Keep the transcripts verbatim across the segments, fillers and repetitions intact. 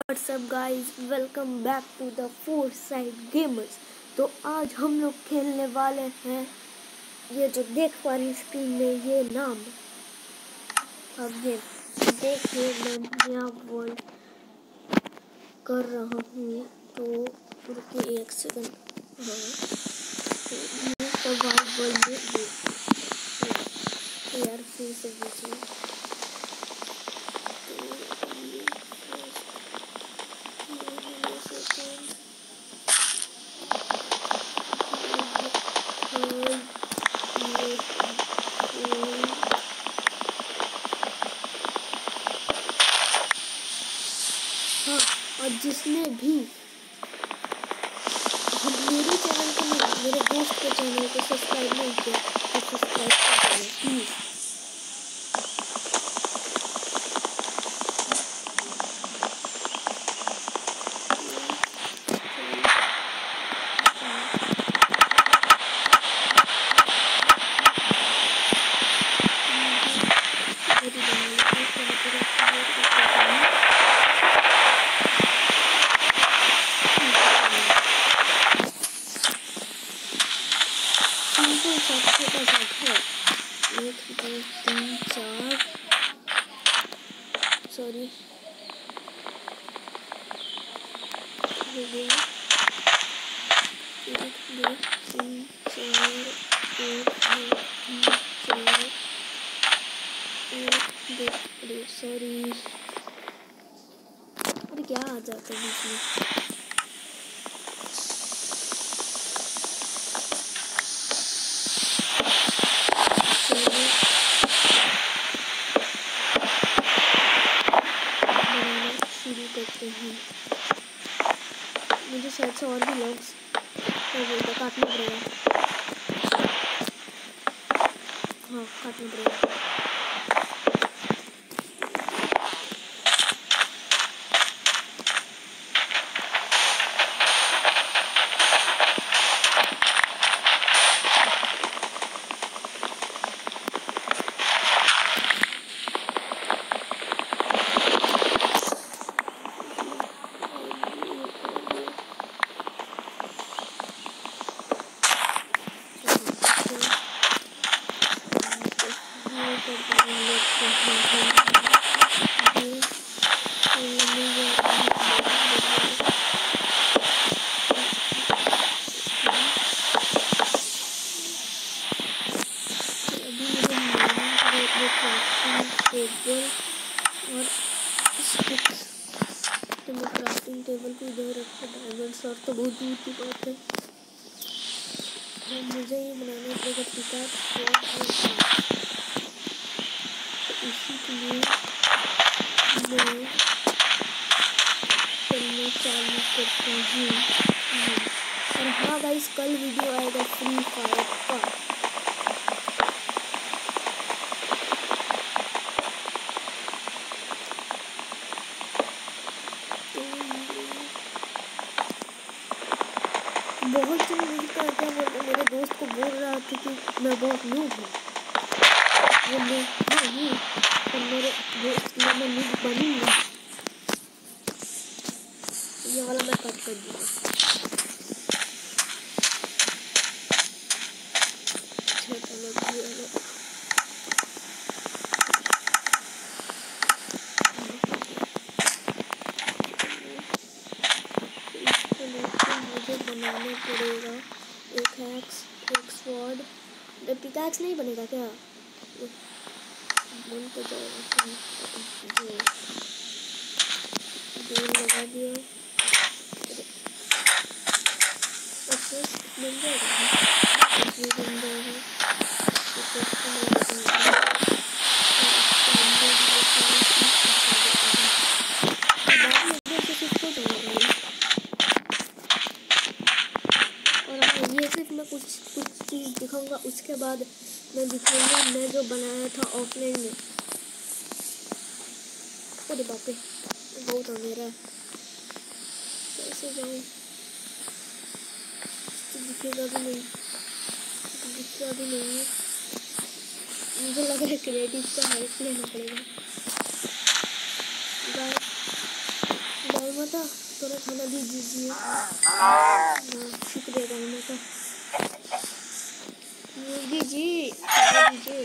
WhatsApp guys, welcome back to the four side gamers. तो आज हम लोग खेलने वाले हैं, ये जो देख पा रहे हैं स्क्रीन में ये नाम। अब ये देखिए मैं नया वर्ल्ड कर रहा हूँ, तो रुकिए एक सेकंड। हाँ, तो ये सर्वाइव वर्ल्ड में यार फिर से बीच हाँ, और जिसने भी हम मेरे चैनल को नहीं, मेरे दोस्त के चैनल को सब्सक्राइब नहीं किया तो सब्सक्राइब कर देना प्लीज। छोटा सा घर, एक दो तीन चार सॉरी हो गया, एक दो तीन चार एक दो तीन चार एक दो अरे सॉरी अरे क्या आ जाता है बीच में। करते हैं, मुझे शायद से और भी लॉग्स तो काटना पड़ेगा। हाँ काटना पड़ेगा। और तो मैं क्राफ्टिंग टेबल को इधर रखा, डायमंड्स और तो बहुत दूर की बात है। तो मुझे ये बनाना पड़ेगा पिकैक्स, तो इसी के लिए मैं चलना चालू करता हूँ। और हाँ गाइस, कल वीडियो आएगा फ्री फायर का। बहुत से मुझे क्या क्या बोलते, मेरे दोस्त को बोल रहा था कि मैं बहुत नूब हूँ, वो मैं हाँ हूँ, और मेरे दोस्त में मैं नूब बनूँगा। ये वाला मैं कट कर दूँगा। अच्छा चलो ये मुझे बनाना पड़ेगा एक हैक्स, एक स्वॉर्ड। पिकैक्स नहीं बनेगा क्या? बन तो जाएगा। दो लगा दिया, अच्छा बन जाएगा, ये बन जाएगा। ये सिर्फ मैं कुछ कुछ चीज़ दिखाऊंगा, उसके बाद मैं दिखाऊंगा मैं जो बनाया था ऑफलाइन में। अरे बाप रे बहुत अंधेरा है, कैसे जाऊँ? तो दिखेगा भी नहीं, दिखता भी नहीं है। मुझे लग रहा है क्रिएटिव का हेल्प लेना पड़ेगा। माता थोड़ा खाना भी दीजिए। शुक्रिया गाय माता। मुर्गी जी खाना दीजिए।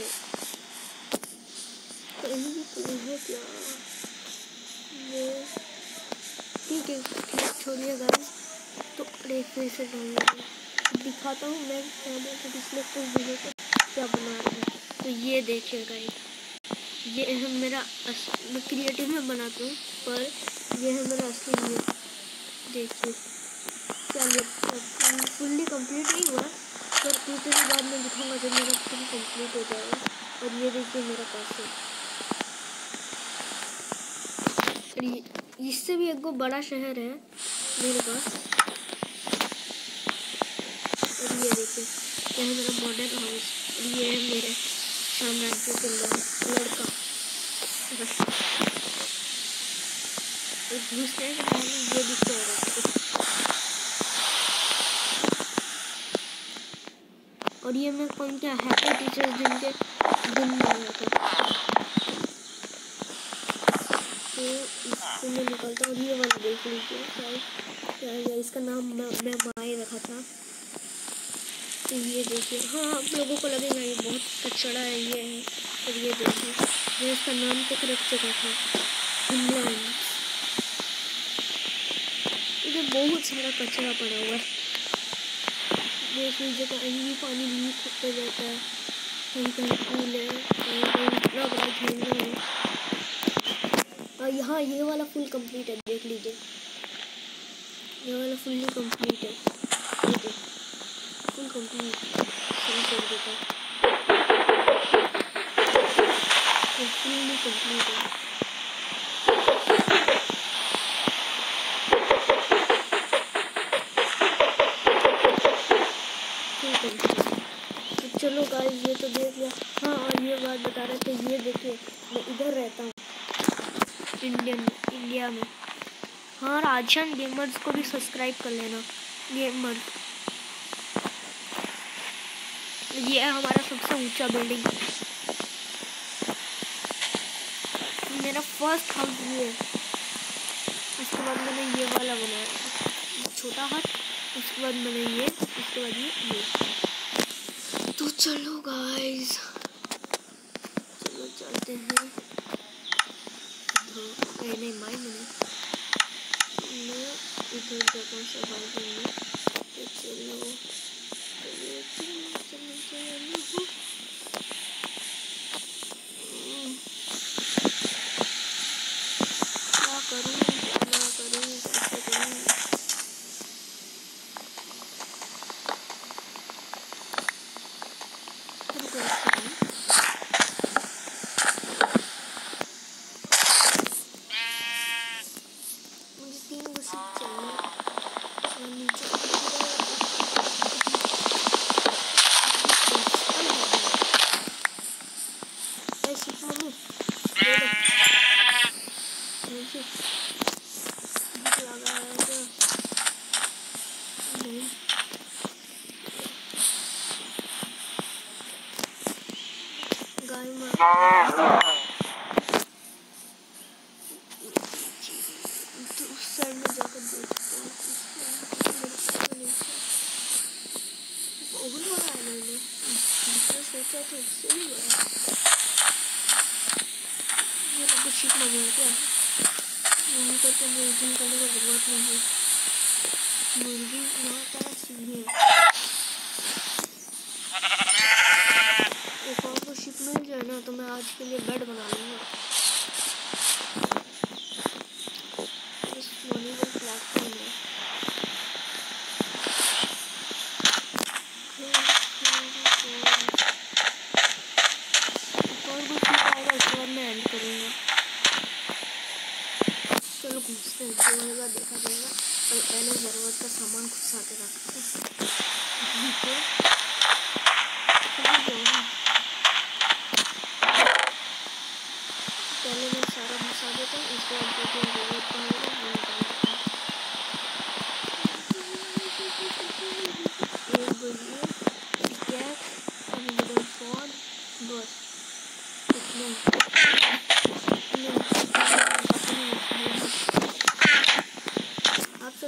कहीं भी कोई है क्या? ये ठीक है, ठीक छोड़िए गाइस। तो अरे फिर से डालूंगा, दिखाता हूँ मैं खाना तो पिछले कुछ दिनों से क्या बना रहा हूँ। तो ये देखिए गाइस, ये है मेरा अस... मैं क्रिएटिव में बनाता हूँ, पर ये है मेरा असली व्यू। देखिए चलिए, फुल्ली कंप्लीट नहीं हुआ, पर कुछ दिन बाद में दिखाऊंगा जब मेरा फुल कंप्लीट हो जाएगा। और ये देखिए मेरा पास इससे भी एक गो बड़ा शहर है मेरे पास। और ये देखिए ये है मेरा मॉडर्न हाउस। और ये है मेरे साम्राज्य के लड़का घुसने के पहले ये दिखता होगा। और ये मैं कौन क्या हैप्पी टीचर्स दिन के दिन में आया था, तो इसको मैं निकालता हूँ। ये वाला देख लीजिए क्या है, इसका नाम मैं, मैं माई रखा था। तो ये देखिए, हाँ आप लोगों को लगेगा ये बहुत कचड़ा है ये है, और ये देखिए मैं इसका नाम तक रख चुका था इंग्लैंड। इधर बहुत सारा कचरा पड़ा हुआ है, देख लीजिए। कहीं भी पानी लीक होता जाता है, कहीं कहीं पूल है, कहीं कहीं इतना बड़ा झरना है। और यहाँ ये वाला फुल कंप्लीट है, देख लीजिए ये वाला फुल्ली कंप्लीट है। देखिए फुल कंप्लीट फुल्ली कंप्लीट है, फुल्ली कंप्लीट है। तो चलो गाइस ये तो देख लिया। हाँ और ये बात बता रहे थे, ये देखिए मैं इधर रहता हूँ इंडियन इंडिया में। हाँ राजन गेमर्स को भी सब्सक्राइब कर लेना गेमर। ये है हमारा सबसे ऊंचा बिल्डिंग, मेरा फर्स्ट हाउस ये है। उसके बाद मैंने ये वाला बनाया छोटा हाथ, उसके बाद मैंने ये, उसके बाद ये ये तो चलो गाइस चलो चलते हैं। नहीं नहीं माई मैंने मैं इधर जाता हूँ सर्वाइवल में। तो चलो चलो चलो चलो चलो क्या करूँ क्या करूँ कैसे करूँ। मुझे तीन बस चाहिए और नीचे तो उस साइड में जाकर देखते हैं। बहुत बड़ा है, मैंने जितना सोचा था उससे भी बड़ा। मेरा कुछ शिप में मिल गया वहीं पर तो मुर्गी करने का जरूरत नहीं है। मुर्गी यहाँ पर सीधे एक और को शिप मिल जाए ना तो मैं आज के लिए बेड बना लूँगा। इस वॉलीबॉल प्लेटफॉर्म में एक और को शिप आएगा, उसके बाद मैं एंड करूँगा। चलो घूमते हैं, जो होगा देखा जाएगा। और पहले ज़रूरत का सामान खुद साथ रखते हैं। पहले मैं सारा घुसा देता हूँ, उसके बाद जो जो ज़रूरत पड़ेगा वो निकाल देता हूँ। एक बजिए पिकैक्स और वुडन स्वॉर्ड, बस इतना।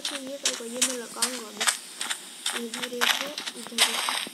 देखो ये देखो ये मैं लगाऊंगा अभी, इधर एक है इधर एक।